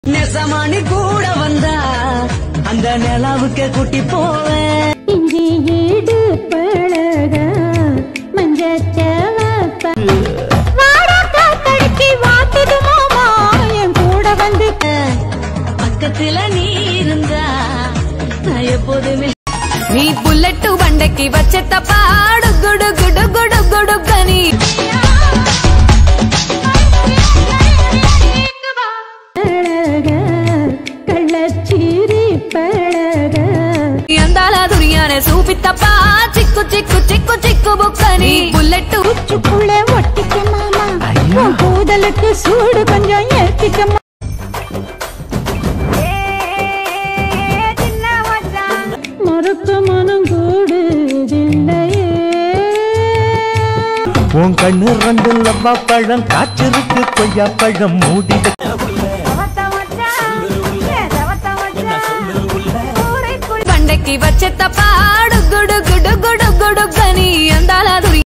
நெசமானி கூட வந்தா அந்த நிலாவுக்கு குட்டி போவேன். இஞ்சி ஈடு பழக மஞ்சச்சவப்ப வாடா தடுக்கி வாத்துது மாமா என் கூட வந்து பக்கத்துல நீ இருந்தா நான் எப்போதுமே. நீ புல்லட்டு வண்டைக்கு வச்ச தப்பாடு குடு குடு குடு குடு கனி கள்ளச்சீரி பழக అందాల దునియానే చూపిత్తప్పా చిక్కు చిక్కు చిక్కు చిక్కు బుక్కని బుల్లెట్ உச்சுக்குள்ளே ஒட்டிக்க மாமா உன் கூதலுக்கு சூடு கொஞ்சம் ஏத்திக்க மறுக்க மனம் கூடுதில்லையே. உன் கண்ணு ரெண்டு லவ்வா பழம் காய்ச்சிருக்கு கொய்யா பழம் மூடி బండకి వచ్చే తపాడు గుడు గుడు గుడు గుడు గని అందాల